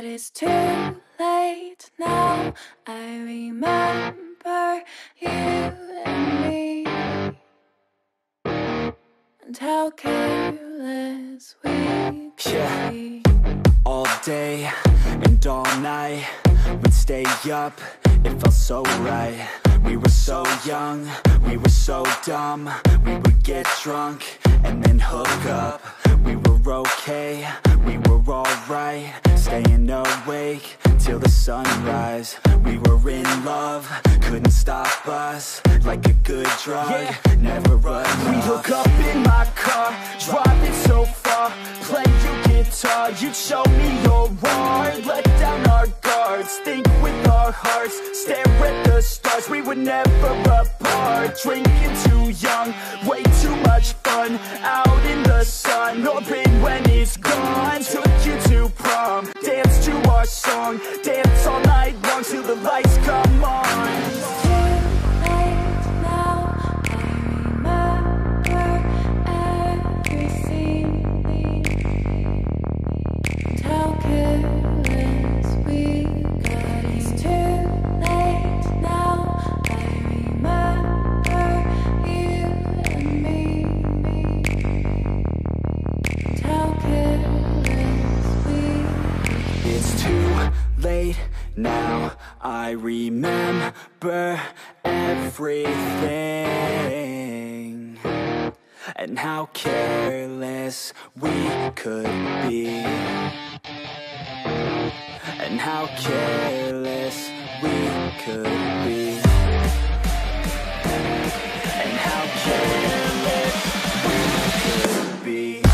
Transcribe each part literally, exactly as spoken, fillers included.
But it's too late now. I remember you and me, and how careless we could Yeah. be. All day and all night, we'd stay up, it felt so right. We were so young, we were so dumb. We would get drunk and then hook up. We were okay, we were alright, staying awake till the sunrise. We were in love, couldn't stop us, like a good drug, yeah. Never enough. We'd hook up in my car, driving so far, play your guitar, you'd show me your art, let down our guards, think with our hearts, stare at the stars. We were never apart, drinking too young, way too much fun, out in the sun, hoping when it's gone. Took you to prom, dance to our song, dance all night long till the lights come on. Late now, I remember everything, and how careless we could be, and how careless we could be, and how careless we could be.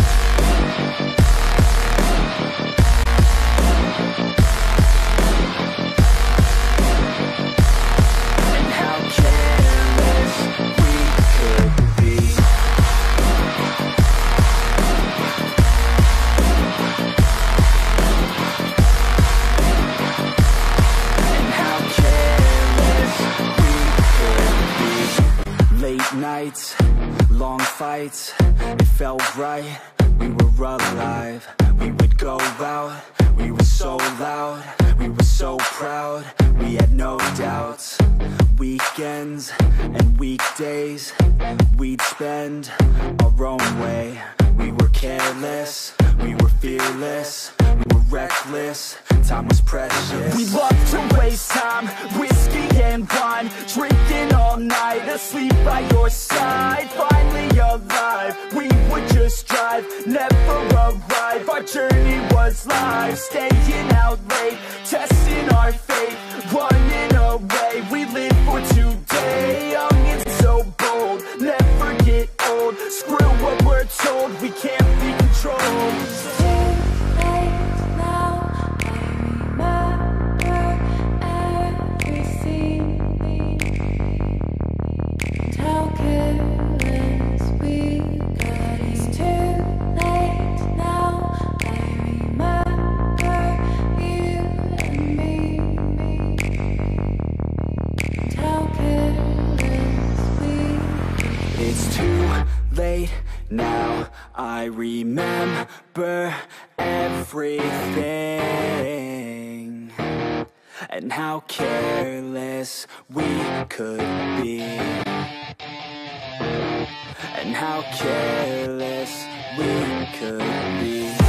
Nights, long fights, it felt right, we were alive. We would go out, we were so loud, we were so proud, we had no doubts. Weekends and weekdays, we'd spend our own way. We were careless, we were fearless, we were reckless, time was precious. We loved to waste time, whiskey and wine, drinking all night, asleep by your side. Finally alive, we would just drive, never arrive. Our journey was live, staying out late, testing our fate, running away. We live for today, young and so bold, never get old. Screw what we're told, we can't be controlled. Late now, I remember everything, and how careless we could be, and how careless we could be.